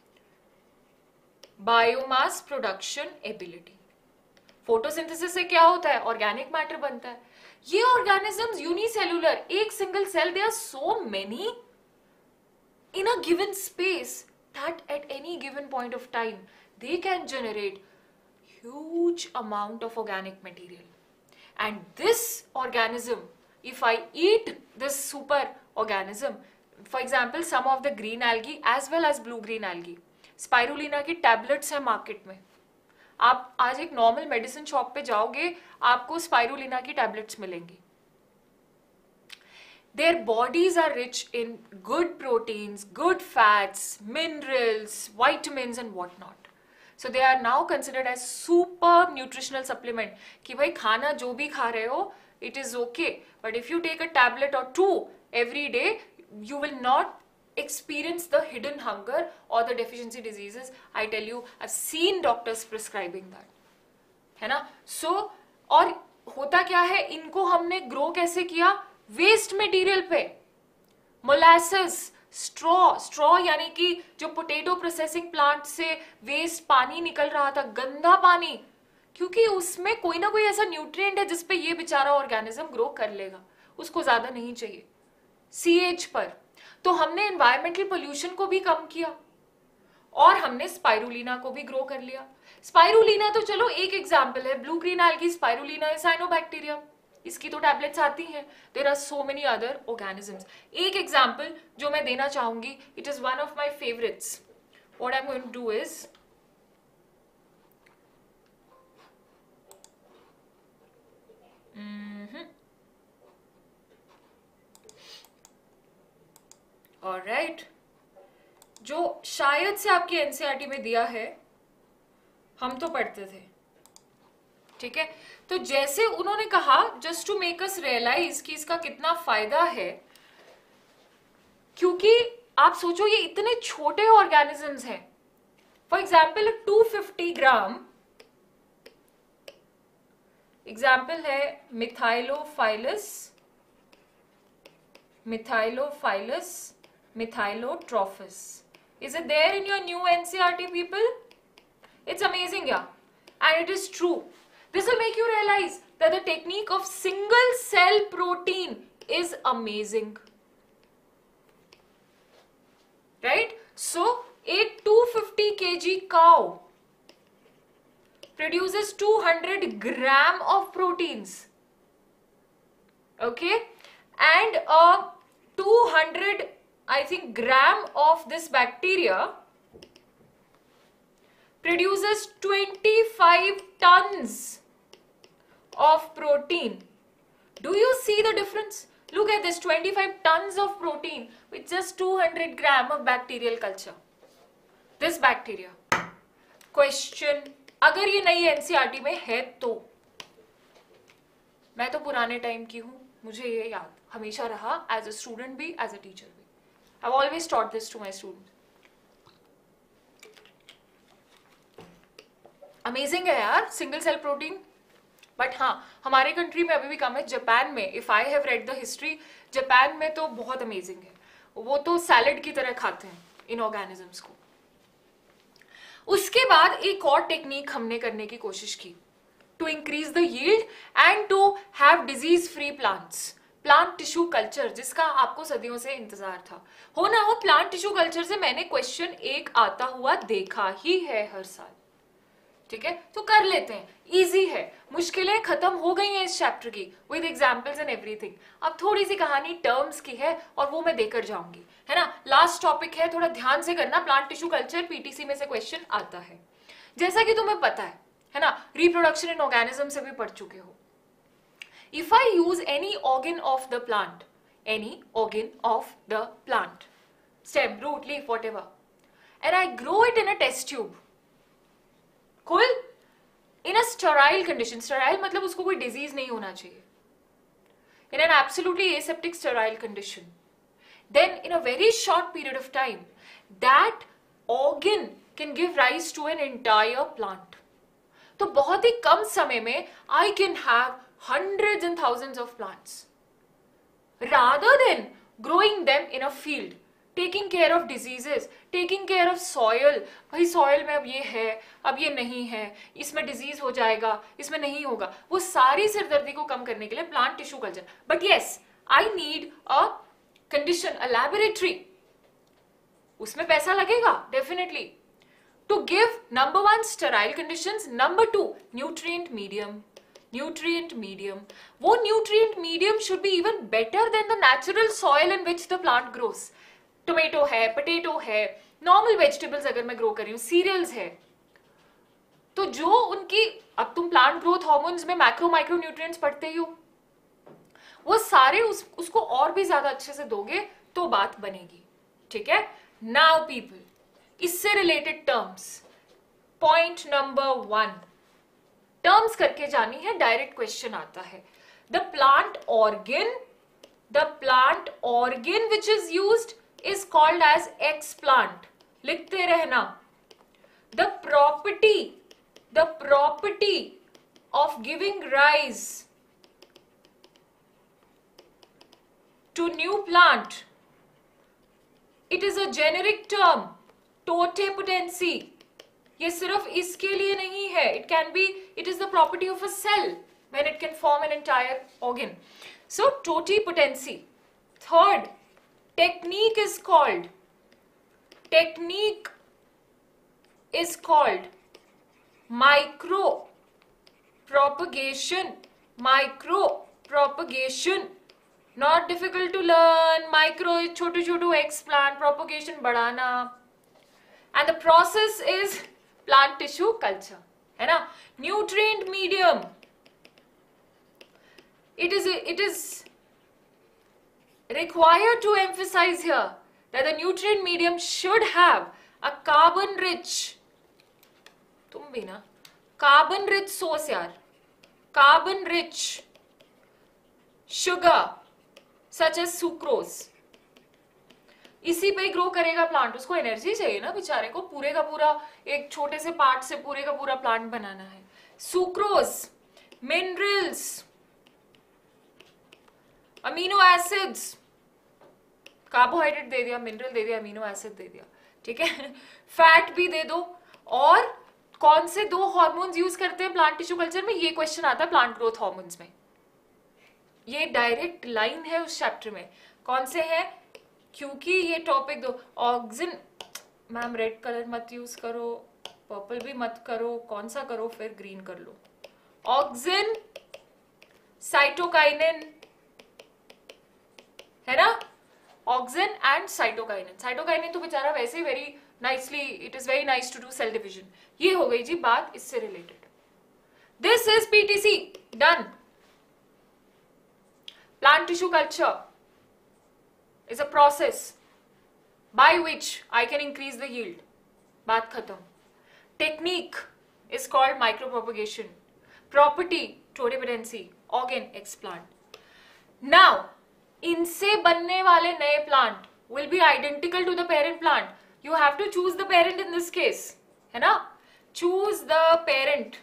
biomass production ability. Photosynthesis से क्या होता है, ऑर्गेनिक मैटर बनता है। ये ऑर्गेनिजम्स यूनिसेलुलर, एक single cell, they are so many in a given space that at any given point of time they can generate huge amount of organic material. And this organism, if I eat this super organism, for example some of the green algae as well as blue green algae, spirulina की tablets है market में, आप आज एक normal medicine shop पे जाओगे, आपको spirulina की टैबलेट्स मिलेंगी। Their bodies are rich in good proteins, good fats, minerals, vitamins and whatnot. So they are now considered as super nutritional supplement. कि भाई खाना जो भी खा रहे हो, it is okay, but if you take a tablet or two every day, you will not experience the hidden hunger or the deficiency diseases. I tell you, I've seen doctors prescribing that, है ना. So, और होता क्या है, इनको हमने grow कैसे किया, वेस्ट मटेरियल पे, मोलासेस, स्ट्रॉ यानी कि जो पोटैटो प्रोसेसिंग प्लांट से वेस्ट पानी निकल रहा था, गंदा पानी, क्योंकि उसमें कोई ना कोई ऐसा न्यूट्रिएंट है जिसपे ये बेचारा ऑर्गेनिज्म ग्रो कर लेगा, उसको ज्यादा नहीं चाहिए. सीएच पर तो हमने एनवायरमेंटल पोल्यूशन को भी कम किया और हमने स्पाइरुलिना को भी ग्रो कर लिया. स्पाइरुलिना तो चलो एक एग्जाम्पल है, ब्लू ग्रीन एल्गी स्पाइरुलिना है, साइनोबैक्टीरिया, इसकी तो टैबलेट्स आती हैं. There are so many other organisms. एक एग्जाम्पल जो मैं देना चाहूंगी, it is one of my favourites. What I am going to do is, alright, जो शायद से आपकी एनसीईआरटी में दिया है, हम तो पढ़ते थे, ठीक है. तो जैसे उन्होंने कहा, just to make us realise कि इसका कितना फायदा है, क्योंकि आप सोचो ये इतने छोटे ऑर्गेनिजम्स हैं. फॉर एग्जाम्पल 250 ग्राम एग्जाम्पल है मिथाइलोफाइलस मिथाइलोट्रोफिस. Is it there in your new NCERT, people? It's amazing, yeah. And it is true. This will make you realize that the technique of single cell protein is amazing. Right? So, a 250 kg cow produces 200 gram of proteins. Okay? And 200, I think, gram of this bacteria produces 25 tons of protein. Do you see the difference? Look at this, 25 tons of protein with just 200 gram of bacterial culture. This bacteria. Question, अगर ये नई NCERT में है तो, मैं तो पुराने time की हूँ, मुझे ये याद हमेशा रहा, एज अ स्टूडेंट भी, एज अ टीचर भी. I've always taught this to my students. Amazing है यार सिंगल सेल प्रोटीन. बट हाँ, हमारे कंट्री में अभी भी कम है. जापान में, if I have read the history, Japan में तो बहुत अमेजिंग है. वो तो सैलड की तरह खाते हैं इन ऑर्गेनिजम्स को. उसके बाद एक और टेक्निक हमने करने की कोशिश की, to increase the yield and to have disease free plants. Plant tissue culture, जिसका आपको सदियों से इंतजार था. हो ना हो, प्लांट टिश्यू कल्चर से मैंने क्वेश्चन एक आता हुआ देखा ही है हर साल. ठीक है, तो कर लेते हैं, इजी है. मुश्किलें खत्म हो गई हैं इस चैप्टर की, विद एग्जांपल्स एंड एवरीथिंग. अब थोड़ी सी कहानी टर्म्स की है और वो मैं देकर जाऊंगी, है ना. लास्ट टॉपिक है, थोड़ा ध्यान से करना. प्लांट टिश्यू कल्चर पीटीसी में से क्वेश्चन आता है, जैसा कि तुम्हें पता है ना. रिप्रोडक्शन इन ऑर्गेनिज्म से भी पढ़ चुके हो. If I use any organ of the plant, stem, root, leaf, whatever, and I grow it in a test tube, cool, in a sterile condition. Sterile मतलब उसको कोई disease नहीं होना चाहिए. In an absolutely aseptic sterile condition, then in a very short period of time, that organ can give rise to an entire plant. तो बहुत ही कम समय में I can have hundreds and thousands of plants, rather than growing them in a field, taking care of diseases, taking care of soil. भाई soil में अब ये है, अब ये नहीं है, इसमें disease हो जाएगा, इसमें नहीं होगा. वो सारी सिरदर्दी को कम करने के लिए plant tissue culture. But yes, I need a condition, a laboratory. उसमें पैसा लगेगा definitely. To give number 1 sterile conditions, number 2 nutrient medium. वो nutrient medium should be even better than the natural soil in which the plant grows. Tomato है, potato है, normal vegetables अगर मैं grow कर रही हूँ, सीरियल्स है, तो जो उनकी, अब तुम प्लांट ग्रोथ हार्मोन्स में मैक्रो माइक्रो न्यूट्रिएंट्स पढ़ते ही हो, वो सारे उसको और भी ज्यादा अच्छे से दोगे तो बात बनेगी. ठीक है. नाउ पीपल, इससे related terms, point number 1, terms करके जानी है, डायरेक्ट क्वेश्चन आता है. The plant organ The plant organ which is used is called as explant. लिखते रहना. The property of giving rise to new plant, it is a generic term, totipotency. ये सिर्फ इसके लिए नहीं है. It can be, it is the property of a cell when it can form an entire organ. So totipotency. Third, technique is called micropropagation. Not difficult to learn. Micro is Chhotu explant, propagation बढ़ाना. And the process is plant tissue culture, है ना. Nutrient medium. It is required to emphasize here that the nutrient medium should have a carbon rich source यार, carbon rich sugar such as sucrose. इसी पे grow करेगा plant. उसको energy चाहिए ना बेचारे को, पूरे का पूरा एक छोटे से पार्ट से पूरे का पूरा प्लांट बनाना है. Sucrose, minerals, amino acids, carbohydrate दे दिया, मिनरल दे दिया, अमीनो एसिड दे दिया, ठीक है. फैट भी दे दो. और कौन से 2 हार्मोन्स यूज करते हैं प्लांट टिश्यू कल्चर में, ये क्वेश्चन आता है प्लांट ग्रोथ हार्मोन्स में. ये डायरेक्ट लाइन है उस चैप्टर में. कौन से हैं, क्योंकि ये टॉपिक दो. ऑक्सिन, मैम रेड कलर मत यूज करो, पर्पल भी मत करो, कौन सा करो फिर ग्रीन कर लो. ऑक्सिन, साइटोकाइनिन, है ना. Auxin and cytokinin. साइटोकाइनिन तो बेचारा वैसे ही very nicely, it is very nice to do cell division. ये हो गई जी बात इससे related. This is PTC done. Plant tissue culture is a process by which I can increase the yield. बात खत्म. Technique is called micropropagation. Property, totipotency. Organ, explant. Now, इनसे बनने वाले नए plant will be identical to the parent plant. You have to choose the parent in this case. है ना? Choose the parent.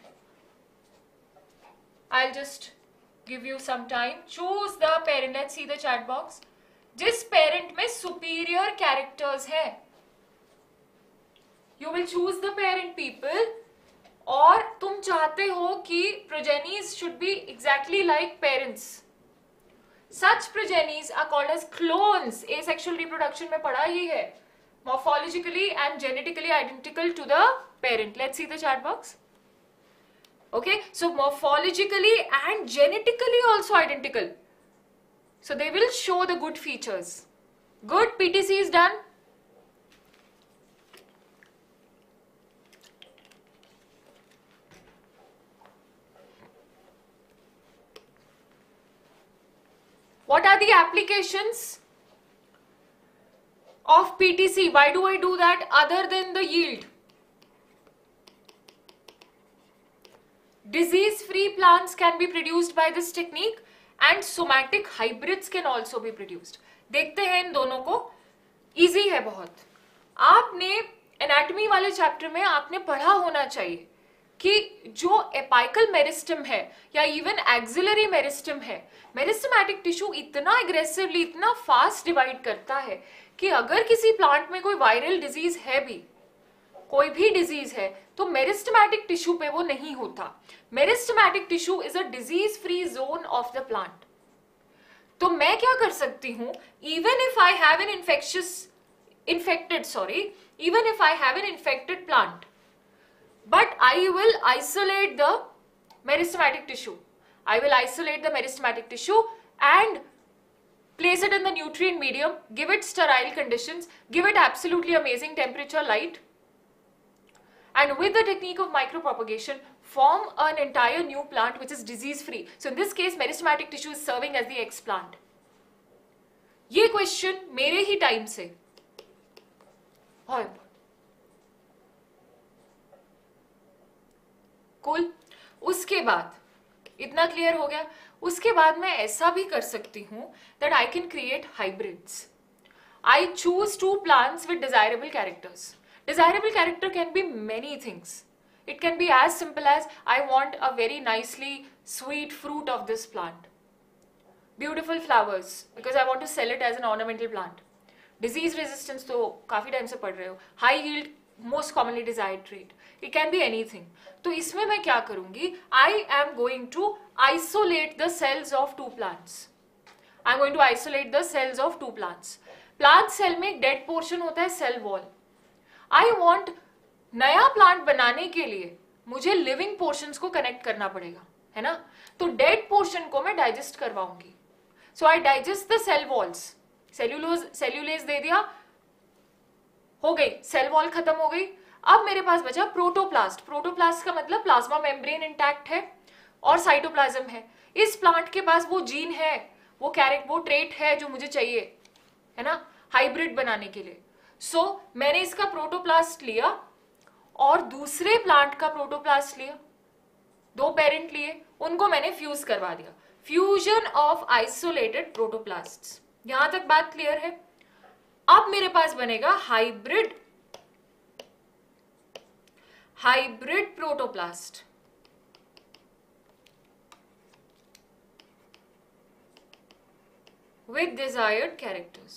I'll just give you some time. Choose the parent. Let's see the chat box. जिस parent में superior characters है, you will choose the parent people. और तुम चाहते हो कि progenies should be exactly like parents. Such progenies are called as clones. Asexual reproduction में पढ़ा ही है. Morphologically and genetically identical to the parent. Let's see the chat box. Okay, so morphologically and genetically also identical. So they will show the good features. Good, PTC is done. What are the applications of PTC? Why do I do that other than the yield? Disease-free plants can be produced by this technique. And somatic hybrids can also be produced. देखते हैं इन दोनों को. Easy है बहुत. आपने anatomy वाले chapter में आपने पढ़ा होना चाहिए कि जो एपाइकल मेरिस्टम है या इवन एक्सिलरी मेरिस्टम है, मेरिस्टमैटिक टिश्यू इतना एग्रेसिवली, इतना फास्ट डिवाइड करता है कि अगर किसी प्लांट में कोई वायरल डिजीज है भी, कोई भी डिजीज है, तो मेरिस्टमैटिक टिश्यू पे वो नहीं होता. Meristematic tissue is a disease free zone of the plant. तो मैं क्या कर सकती हूं, even if I have an infected plant, but I will isolate the meristematic tissue. I will isolate the meristematic tissue and place it in the nutrient medium, give it sterile conditions, give it absolutely amazing temperature, light, and with the technique of micropropagation, form an entire new plant which is disease free. So in this case, meristematic tissue is serving as the explant. ये question मेरे ही time से cool. उसके बाद इतना clear हो गया। उसके बाद मैं ऐसा भी कर सकती हूँ that I can create hybrids. I choose two plants with desirable characters. Desirable character can be many things. It can be as simple as I want a very nicely sweet fruit of this plant. Beautiful flowers because I want to sell it as an ornamental plant. Disease resistance तो काफी time से पढ़ रहे हो. High yield, most commonly desired trait. It can be anything. तो इसमें मैं क्या करूँगी? I am going to isolate the cells of two plants. I am going to isolate the cells of two plants. Plant cell में एक dead portion होता है cell wall. I want नया प्लांट बनाने के लिए मुझे लिविंग पोर्शंस को कनेक्ट करना पड़ेगा, है ना. तो डेड पोर्शन को मैं डाइजेस्ट करवाऊंगी. So I digest the cell walls. Cellulase दे दिया, हो गई सेल वॉल खत्म हो गई. अब मेरे पास बचा प्रोटोप्लास्ट. प्रोटोप्लास्ट का मतलब प्लाज्मा मेम्ब्रेन इंटैक्ट है और साइटोप्लाज्म है. इस प्लांट के पास वो जीन है, वो ट्रेट है जो मुझे चाहिए, है ना, हाइब्रिड बनाने के लिए. सो मैंने इसका प्रोटोप्लास्ट लिया और दूसरे प्लांट का प्रोटोप्लास्ट लिया, दो पेरेंट लिए, उनको मैंने फ्यूज करवा दिया. Fusion of isolated protoplasts. यहां तक बात क्लियर है. अब मेरे पास बनेगा hybrid protoplast. with desired characters.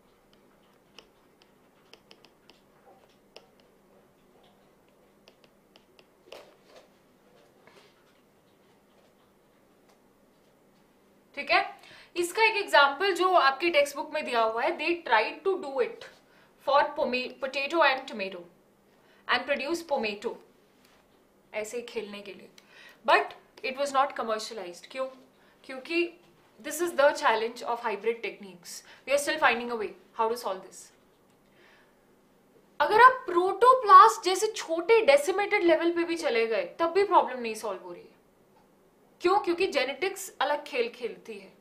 ठीक है. इसका एक एग्जाम्पल जो आपकी टेक्स्ट बुक में दिया हुआ है, they tried to do it for potato and tomato and produce pomato, ऐसे खेलने के लिए, but it was not commercialised. क्यों? क्योंकि this is the challenge of hybrid techniques. We are still finding a way how to solve this. अगर आप protoplast जैसे छोटे डेसिमेटेड लेवल पे भी चले गए तब भी प्रॉब्लम नहीं सॉल्व हो रही है. क्यों? क्योंकि जेनेटिक्स अलग खेल खेलती है.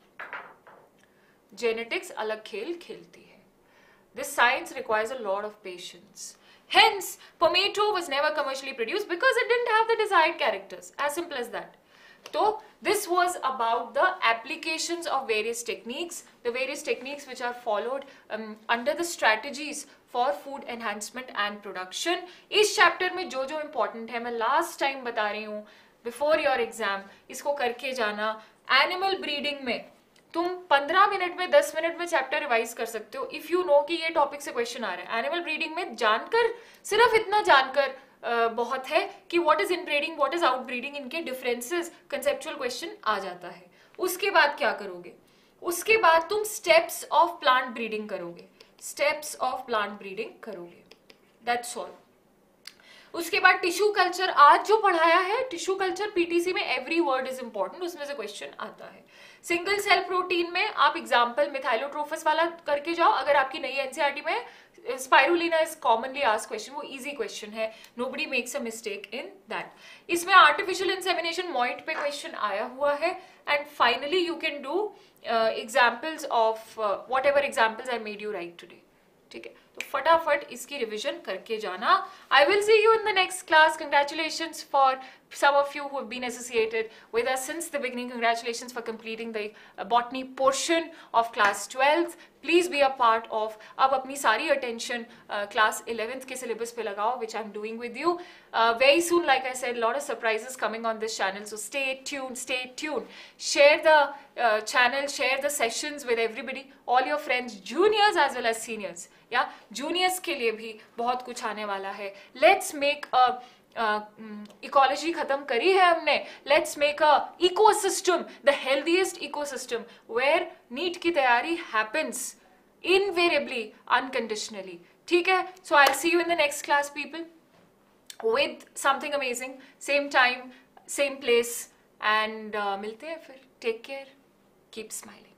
जेनेटिक्स अलग खेल खेलती है. This science requires a lot of patience. Hence, pomato was never commercially produced because it didn't have the desired characters. As simple as that. So this was about the applications of various techniques, the various techniques which are followed under the strategies for food enhancement and production. इस chapter में जो जो important है मैं last time बता रही हूँ before your exam, इसको करके जाना. Animal breeding में तुम 15 मिनट में 10 मिनट में चैप्टर रिवाइज कर सकते हो इफ यू नो कि ये टॉपिक से क्वेश्चन आ रहा है. एनिमल ब्रीडिंग में जानकर, सिर्फ इतना जानकर बहुत है कि what is inbreeding, what is outbreeding, इनके डिफरेंसेस, कंसेप्चुअल क्वेश्चन आ जाता है. उसके बाद क्या करोगे? उसके बाद तुम स्टेप्स ऑफ प्लांट ब्रीडिंग करोगे. स्टेप्स ऑफ प्लांट ब्रीडिंग करोगे. That's all. उसके बाद टिश्यू कल्चर आज जो पढ़ाया है, टिश्यू कल्चर पीटीसी में एवरी वर्ड इज इंपॉर्टेंट, उसमें से क्वेश्चन आता है. सिंगल सेल प्रोटीन में आप एग्जाम्पल मिथाइलोट्रोफस वाला करके जाओ. अगर आपकी नई एनसीईआरटी में spirulina is commonly asked question, वो इजी क्वेश्चन है, nobody makes a mistake in that. इसमें आर्टिफिशियल इंसेमिनेशन मॉइट पे क्वेश्चन आया हुआ है. And finally you can do examples of whatever examples I made you write today. ठीक है, तो फटाफट इसकी रिविजन करके जाना. I will see you in the next class. Congratulations for some of you who have been associated with us since the beginning. Congratulations for completing the botany portion of class 12th. Please be a part of. अब अपनी सारी attention class 11th के syllabus पे लगाओ, which I'm doing with you. Very soon, like I said, a lot of surprises coming on this channel. So stay tuned, stay tuned. Share the channel, share the sessions with everybody, all your friends, juniors as well as seniors. Yeah, juniors के लिए भी बहुत कुछ आने वाला है. Let's make a ecology खत्म करी है हमने. Let's make a ecosystem, the healthiest ecosystem where NEET की तैयारी हैपेंस इनवेरिएबली, अनकंडीशनली. ठीक है, so I will see you in the next class people with something amazing. Same time, same place, and मिलते हैं फिर. Take care, keep smiling.